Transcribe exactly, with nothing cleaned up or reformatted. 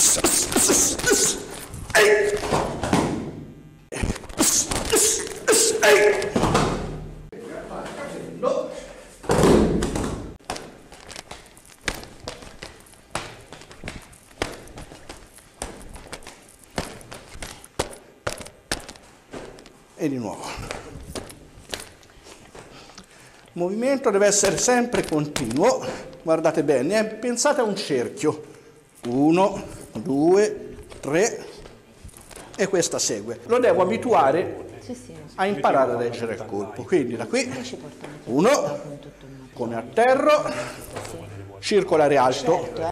E di nuovo. Il movimento deve essere sempre continuo, guardate bene, eh? Pensate a un cerchio, uno, due, tre, e questa segue. Lo devo abituare a imparare a leggere il colpo, quindi da qui, uno, come atterro, circolare alto,